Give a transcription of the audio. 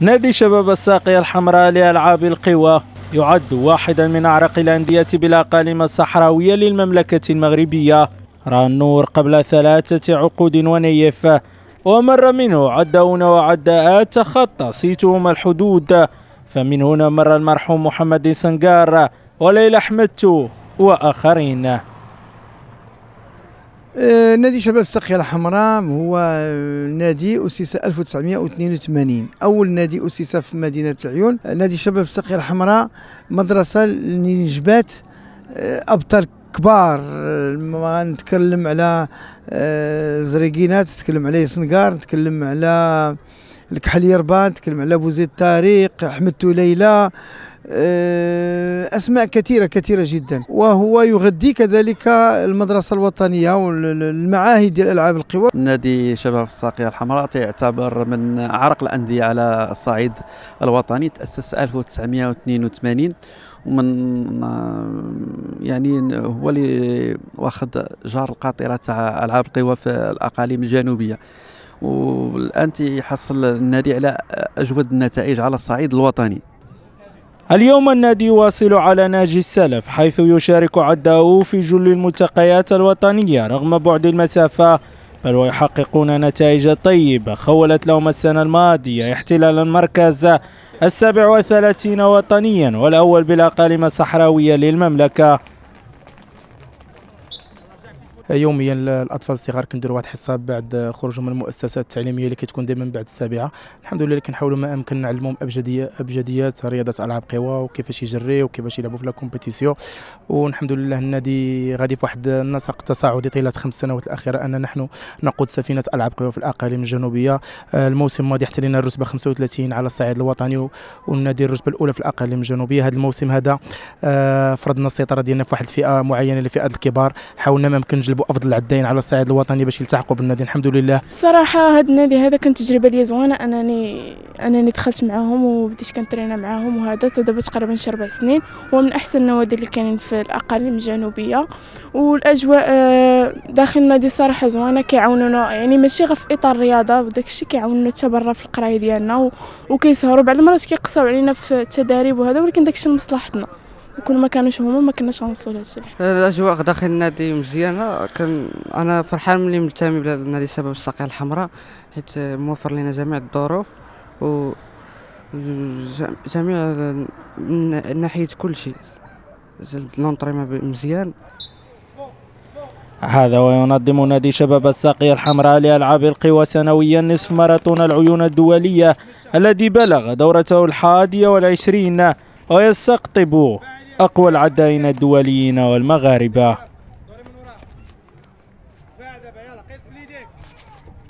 نادي شباب الساقية الحمراء لألعاب القوى يعد واحدا من أعرق الأندية بالأقاليم الصحراوية للمملكة المغربية. رأى النور قبل 3 عقود ونيف، ومر منه عداون وعداءات تخطى صيتهم الحدود، فمن هنا مر المرحوم محمد سنقار وليلى حمدتو وآخرين. نادي شباب الساقية الحمراء هو نادي أسس 1982، أول نادي أسس في مدينة العيون. نادي شباب الساقية الحمراء مدرسة لنجبات أبطال كبار. ما نتكلم على زريقينات، نتكلم على سنقار، نتكلم على الكحل يربان، نتكلم على بوزيد طارق، حمدتو ليلى، أسماء كثيرة جدا. وهو يغذي كذلك المدرسة الوطنية والمعاهد ديال ألعاب القوى. نادي شباب الساقية الحمراء تعتبر من أعرق الأندية على الصعيد الوطني، تأسس 1982 ومن يعني هو اللي واخذ جار القاطرة تاع ألعاب القوى في الأقاليم الجنوبية، والآن يحصل النادي على أجود النتائج على الصعيد الوطني. اليوم النادي يواصل على نهج السلف، حيث يشارك عداؤه في جل الملتقيات الوطنية رغم بعد المسافة، بل ويحققون نتائج طيبة خولت لهم السنة الماضية احتلال المركز 37 وطنيا والأول بالأقاليم الصحراوية للمملكة. يوميا الاطفال الصغار كنديروا واحد الحصه بعد خروجهم من المؤسسات التعليميه اللي كتكون دائما بعد السابعه. الحمد لله كنحاولوا ما امكن نعلمهم ابجديات رياضه العاب قوى وكيفاش يجريو وكيفاش يلعبوا في لا كومبيتيسيون. والحمد لله النادي غادي في واحد النسق تصاعدي طيله 5 سنوات الاخيره ان نحن نقود سفينه العاب قوى في الاقاليم الجنوبيه. الموسم الماضي احتلينا الرتبه 35 على الصعيد الوطني، والنادي الرتبه الاولى في الاقاليم الجنوبيه. هذا الموسم هذا فرضنا السيطره ديالنا في واحد الفئه معينه لفئه الكبار، حاولنا ما امكن نجلبوا افضل العداين على الصعيد الوطني باش يلتحقوا بالنادي. الحمد لله الصراحه هذا النادي هذا كانت تجربه لي زوينه، انني دخلت معاهم وبديت كنترينا معاهم، وهذا دابا تقريبا شي 4 سنين، هو من احسن النوادي اللي كاينين في الاقاليم الجنوبيه. والاجواء داخل النادي صراحه زوينه، كيعاونونا يعني ماشي غير في اطار الرياضه، وداك الشيء كيعاونونا حتى برا في القرايه ديالنا، وكيسهروا بعض المرات كيقصاو علينا في التداريب وهذا، ولكن داك الشيء لمصلحتنا، وكل ما كانوش هما ما كناش غنوصلوا لهذا الشيء. الاجواء داخل النادي مزيانه، انا فرحان ملي منتمي لنادي شباب الساقية الحمراء، حيت موفر لنا جميع الظروف وجميع من ناحيه كل شيء، لونطريمون مزيان. هذا وينظم نادي شباب الساقية الحمراء لألعاب القوى سنويا نصف ماراثون العيون الدولية الذي بلغ دورته 21، ويستقطب أقوى العدائين الدوليين والمغاربة.